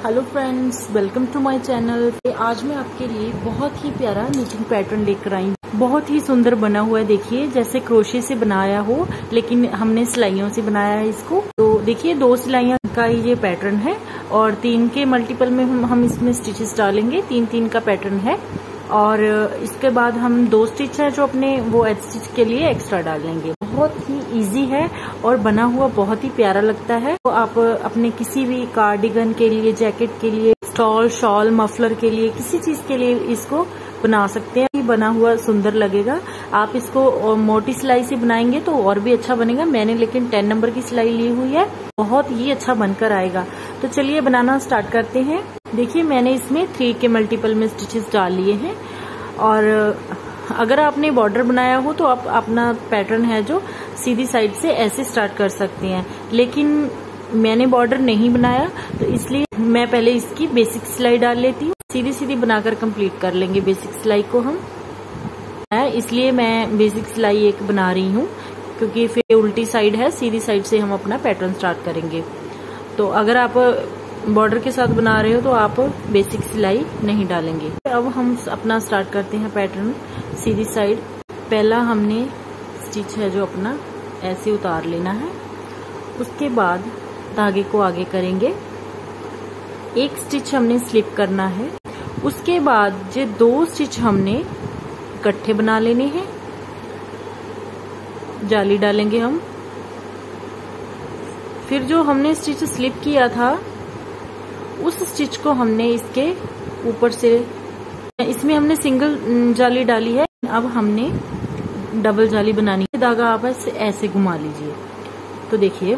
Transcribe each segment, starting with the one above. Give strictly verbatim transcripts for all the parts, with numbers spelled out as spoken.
Hello friends, welcome to my channel. आज मैं आपके लिए बहुत ही प्यारा निटिंग पैटर्न लेकर आई हूँ। बहुत ही सुंदर बना हुआ है। देखिए जैसे क्रोशे से बनाया हो, लेकिन हमने सिलाइयों से बनाया है इसको। तो देखिए दो सिलाइयों का ये पैटर्न है और तीन के मल्टीपल में हम, हम इसमें स्टिचेस डालेंगे। तीन तीन का पैटर्न है और इसके बाद हम दो स्टिच है जो अपने वो एज स्टिच के लिए एक्स्ट्रा डाल लेंगे। बहुत ही इजी है और बना हुआ बहुत ही प्यारा लगता है। तो आप अपने किसी भी कार्डिगन के लिए, जैकेट के लिए, स्टॉल, शॉल, मफलर के लिए, किसी चीज के लिए इसको बना सकते हैं। बना हुआ सुंदर लगेगा। आप इसको मोटी सिलाई से बनाएंगे तो और भी अच्छा बनेगा। मैंने लेकिन टेन नंबर की सिलाई ली हुई है, बहुत ही अच्छा बनकर आएगा। तो चलिए बनाना स्टार्ट करते हैं। देखिए मैंने इसमें थ्री के मल्टीपल में स्टिचेस डाल लिए हैं और अगर आपने बॉर्डर बनाया हो तो आप अपना पैटर्न है जो सीधी साइड से ऐसे स्टार्ट कर सकते हैं, लेकिन मैंने बॉर्डर नहीं बनाया तो इसलिए मैं पहले इसकी बेसिक सिलाई डाल लेती हूँ। सीधी सीधी बनाकर कंप्लीट कर लेंगे बेसिक सिलाई को हम, इसलिए मैं बेसिक सिलाई एक बना रही हूँ क्योंकि फिर उल्टी साइड है, सीधी साइड से हम अपना पैटर्न स्टार्ट करेंगे। तो अगर आप बॉर्डर के साथ बना रहे हो तो आप बेसिक सिलाई नहीं डालेंगे। अब हम अपना स्टार्ट करते हैं पैटर्न सीधी साइड। पहला हमने स्टिच है जो अपना ऐसे उतार लेना है, उसके बाद धागे को आगे करेंगे। एक स्टिच हमने स्लिप करना है, उसके बाद जो दो स्टिच हमने इकट्ठे बना लेने हैं, जाली डालेंगे हम। फिर जो हमने स्टिच स्लिप किया था उस स्टिच को हमने इसके ऊपर से, इसमें हमने सिंगल जाली डाली है, अब हमने डबल जाली बनानी है। धागा आप ऐसे घुमा लीजिए। तो देखिए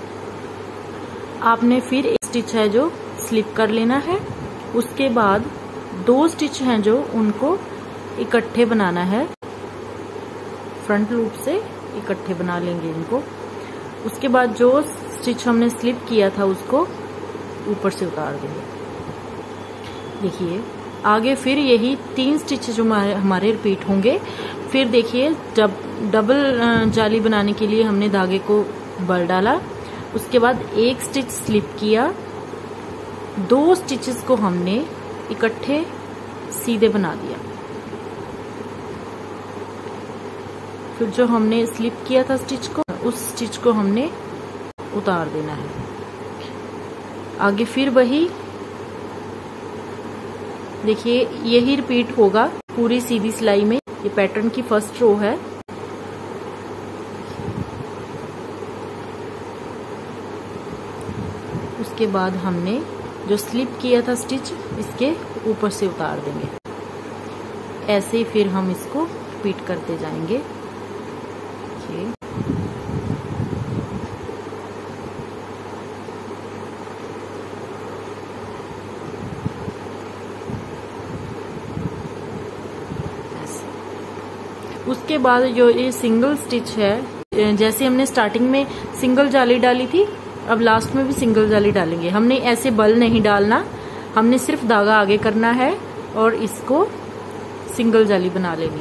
आपने फिर एक स्टिच है जो स्लिप कर लेना है, उसके बाद दो स्टिच हैं जो उनको इकट्ठे बनाना है, फ्रंट लूप से इकट्ठे बना लेंगे इनको। उसके बाद जो स्टिच हमने स्लिप किया था उसको ऊपर से उतार देंगे। देखिए आगे फिर यही तीन स्टिच जो हमारे रिपीट होंगे। फिर देखिए जब डबल जाली बनाने के लिए हमने धागे को बल डाला, उसके बाद एक स्टिच स्लिप किया, दो स्टिचेस को हमने इकट्ठे सीधे बना दिया। फिर जो हमने स्लिप किया था स्टिच को, उस स्टिच को हमने उतार देना है। आगे फिर वही देखिए यही रिपीट होगा पूरी सीधी सिलाई में। ये पैटर्न की फर्स्ट रो है। उसके बाद हमने जो स्लिप किया था स्टिच इसके ऊपर से उतार देंगे। ऐसे ही फिर हम इसको रिपीट करते जाएंगे। उसके बाद जो ये सिंगल स्टिच है, जैसे हमने स्टार्टिंग में सिंगल जाली डाली थी, अब लास्ट में भी सिंगल जाली डालेंगे। हमने ऐसे बल नहीं डालना, हमने सिर्फ धागा आगे करना है और इसको सिंगल जाली बना लेनी।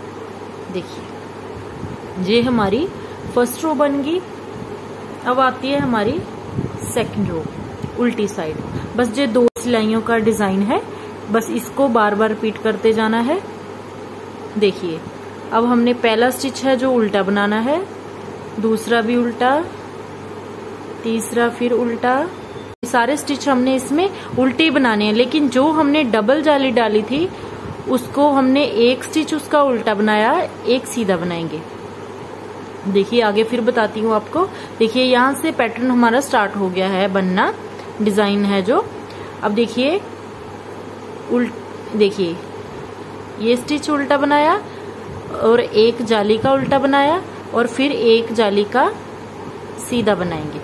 देखिए ये हमारी फर्स्ट रो बन गई। अब आती है हमारी सेकंड रो, उल्टी साइड। बस ये दो सिलाइयों का डिजाइन है, बस इसको बार बार रिपीट करते जाना है। देखिए अब हमने पहला स्टिच है जो उल्टा बनाना है, दूसरा भी उल्टा, तीसरा फिर उल्टा। सारे स्टिच हमने इसमें उल्टे बनाने हैं, लेकिन जो हमने डबल जाली डाली थी उसको हमने एक स्टिच उसका उल्टा बनाया, एक सीधा बनाएंगे। देखिए आगे फिर बताती हूँ आपको। देखिए यहाँ से पैटर्न हमारा स्टार्ट हो गया है बनना, डिजाइन है जो। अब देखिए उल्ट देखिए ये स्टिच उल्टा बनाया और एक जाली का उल्टा बनाया और फिर एक जाली का सीधा बनाएंगे।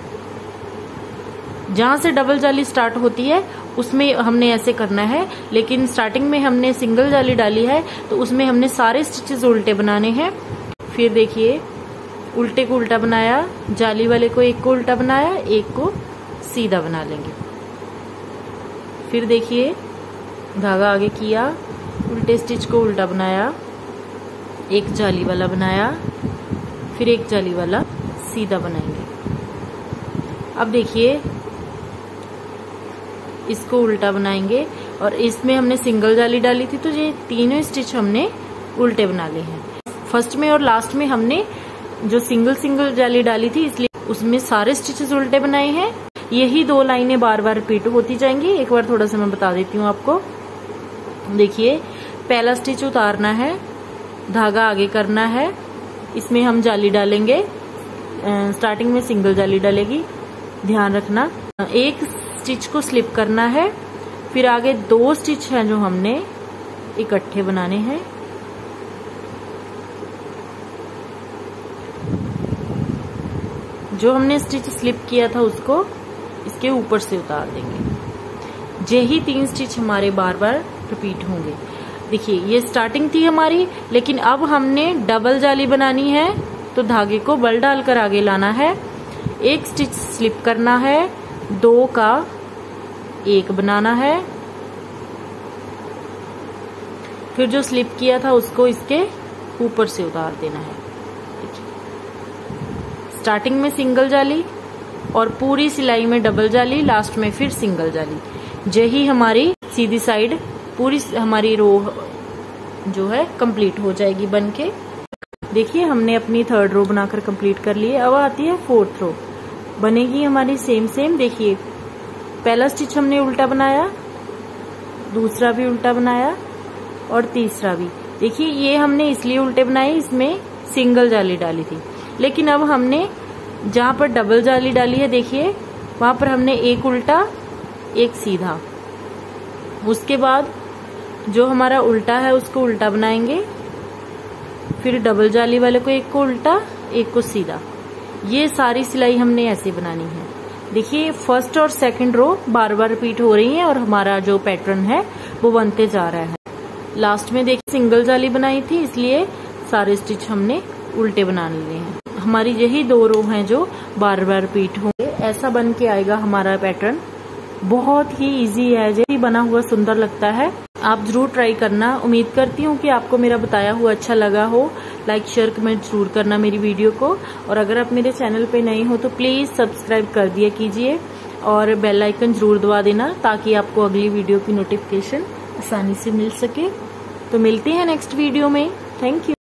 जहां से डबल जाली स्टार्ट होती है उसमें हमने ऐसे करना है, लेकिन स्टार्टिंग में हमने सिंगल जाली डाली है तो उसमें हमने सारे स्टिचेस उल्टे बनाने हैं। फिर देखिए उल्टे को उल्टा बनाया, जाली वाले को एक को उल्टा बनाया, एक को सीधा बना लेंगे। फिर देखिए धागा आगे किया, उल्टे स्टिच को उल्टा बनाया, एक जाली वाला बनाया, फिर एक जाली वाला सीधा बनाएंगे। अब देखिए इसको उल्टा बनाएंगे और इसमें हमने सिंगल जाली डाली थी तो ये तीनों स्टिच हमने उल्टे बना लिए हैं। फर्स्ट में और लास्ट में हमने जो सिंगल सिंगल जाली डाली थी इसलिए उसमें सारे स्टिचेस उल्टे बनाए हैं। यही दो लाइनें बार बार रिपीट होती जाएंगी। एक बार थोड़ा सा मैं बता देती हूँ आपको। देखिए, पहला स्टिच उतारना है, धागा आगे करना है, इसमें हम जाली डालेंगे। स्टार्टिंग में सिंगल जाली डलेगी, ध्यान रखना। एक स्टिच को स्लिप करना है, फिर आगे दो स्टिच हैं जो हमने इकट्ठे बनाने हैं। जो हमने स्टिच स्लिप किया था उसको इसके ऊपर से उतार देंगे। यही तीन स्टिच हमारे बार बार रिपीट होंगे। देखिए, ये स्टार्टिंग थी हमारी, लेकिन अब हमने डबल जाली बनानी है तो धागे को बल डालकर आगे लाना है। एक स्टिच स्लिप करना है, दो का एक बनाना है, फिर जो स्लिप किया था उसको इसके ऊपर से उतार देना है। स्टार्टिंग में सिंगल जाली और पूरी सिलाई में डबल जाली, लास्ट में फिर सिंगल जाली। यही हमारी सीधी साइड पूरी हमारी रो जो है कंप्लीट हो जाएगी बनके। देखिए, हमने अपनी थर्ड रो बनाकर कंप्लीट कर ली है। अब आती है फोर्थ रो, बनेगी हमारी सेम सेम। देखिए, पहला स्टिच हमने उल्टा बनाया, दूसरा भी उल्टा बनाया और तीसरा भी। देखिए, ये हमने इसलिए उल्टे बनाए, इसमें सिंगल जाली डाली थी, लेकिन अब हमने जहां पर डबल जाली डाली है, देखिए वहां पर हमने एक उल्टा एक सीधा। उसके बाद जो हमारा उल्टा है उसको उल्टा बनाएंगे, फिर डबल जाली वाले को एक को उल्टा एक को सीधा। ये सारी सिलाई हमने ऐसे बनानी है। देखिए, फर्स्ट और सेकंड रो बार बार रिपीट हो रही है और हमारा जो पैटर्न है वो बनते जा रहा है। लास्ट में देखिए सिंगल जाली बनाई थी, इसलिए सारे स्टिच हमने उल्टे बना लिए हैं। हमारी यही दो रो हैं जो बार बार रिपीट होंगे। ऐसा बन के आएगा हमारा पैटर्न। बहुत ही इजी है, जैसे बना हुआ सुंदर लगता है। आप जरूर ट्राई करना। उम्मीद करती हूँ कि आपको मेरा बताया हुआ अच्छा लगा हो। लाइक शेयर कमेंट जरूर करना मेरी वीडियो को, और अगर आप मेरे चैनल पे नए हो तो प्लीज सब्सक्राइब कर दिया कीजिए और बेल आइकन जरूर दबा देना ताकि आपको अगली वीडियो की नोटिफिकेशन आसानी से मिल सके। तो मिलते हैं नेक्स्ट वीडियो में। Thank you.